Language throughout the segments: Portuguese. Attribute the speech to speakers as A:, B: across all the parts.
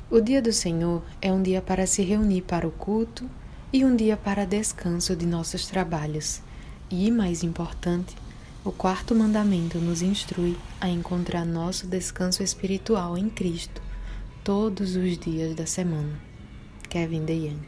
A: O dia do Senhor é um dia para se reunir para o culto e um dia para descanso de nossos trabalhos. E, mais importante, o quarto mandamento nos instrui a encontrar nosso descanso espiritual em Cristo todos os dias da semana. Kevin DeYoung.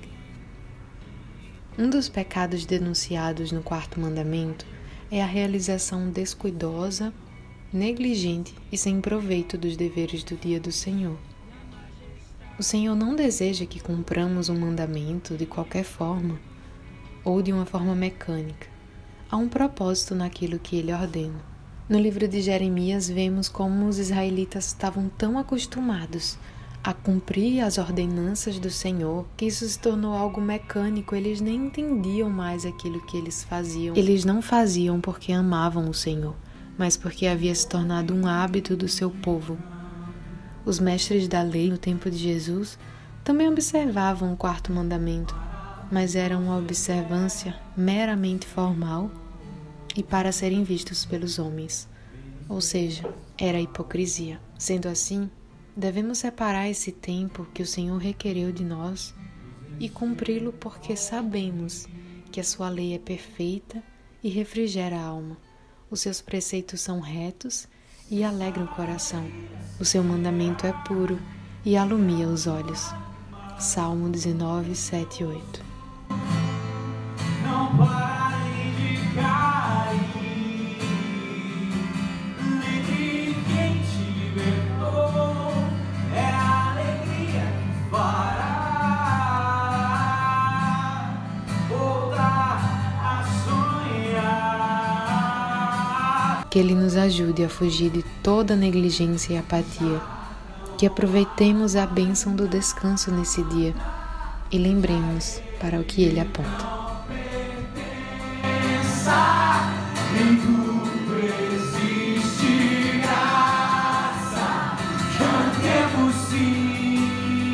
A: Um dos pecados denunciados no quarto mandamento é a realização descuidosa, negligente e sem proveito dos deveres do dia do Senhor. O Senhor não deseja que cumpramos um mandamento de qualquer forma ou de uma forma mecânica. Há um propósito naquilo que Ele ordena. No livro de Jeremias, vemos como os israelitas estavam tão acostumados a cumprir as ordenanças do Senhor que isso se tornou algo mecânico. Eles nem entendiam mais aquilo que eles faziam. Eles não faziam porque amavam o Senhor, mas porque havia se tornado um hábito do seu povo. Os mestres da lei no tempo de Jesus também observavam o quarto mandamento, mas era uma observância meramente formal e para serem vistos pelos homens, ou seja, era hipocrisia. Sendo assim, devemos separar esse tempo que o Senhor requereu de nós e cumpri-lo porque sabemos que a sua lei é perfeita e refrigera a alma. Os seus preceitos são retos e alegra o coração. O seu mandamento é puro e alumia os olhos. Salmo 19, 7 e 8.
B: Não pare de cair, lembre quem te libertou, é a alegria que fará voltar a sonhar.
A: Que Ele nos ajude a fugir de toda negligência e apatia. Que aproveitemos a bênção do descanso nesse dia e lembremos para o que Ele aponta.
B: Em tudo existe graça, cantemos sim.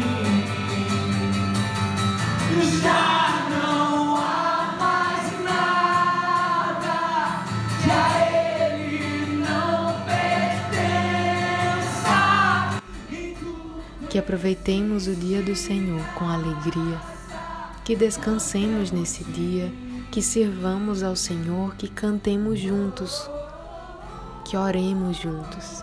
B: Já não há mais nada que a Ele não pertença.
A: Que aproveitemos o dia do Senhor com alegria, que descansemos nesse dia, que sirvamos ao Senhor, que cantemos juntos, que oremos juntos.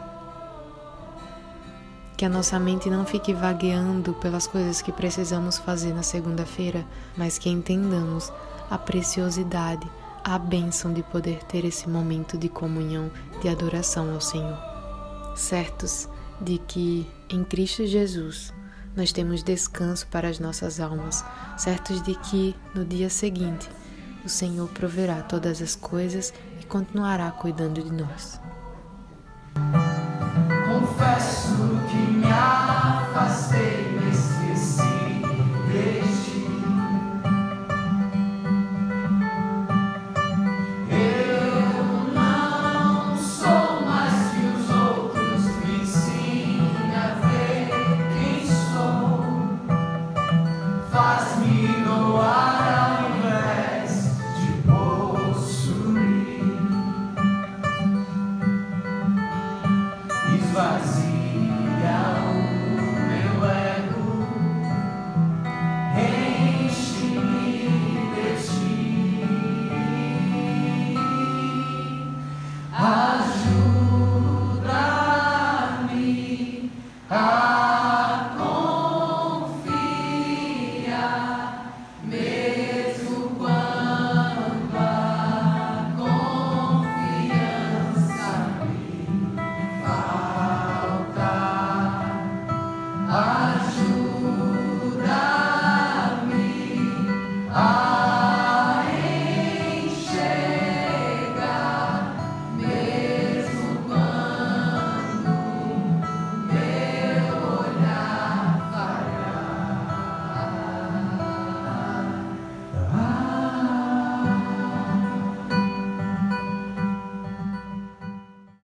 A: Que a nossa mente não fique vagueando pelas coisas que precisamos fazer na segunda-feira, mas que entendamos a preciosidade, a bênção de poder ter esse momento de comunhão, de adoração ao Senhor. Certos de que em Cristo Jesus nós temos descanso para as nossas almas, certos de que no dia seguinte o Senhor proverá todas as coisas e continuará cuidando de nós.
B: Confesso que me afastei, me esqueci de ti. Eu não sou mais que os outros, me ensine a ver quem sou. Faz-me doar ao invés de possuir. Esvazia o meu ego, enche-me de ti. Ajuda-me a confiar, mesmo quando a confiança me falta. Ajuda-me a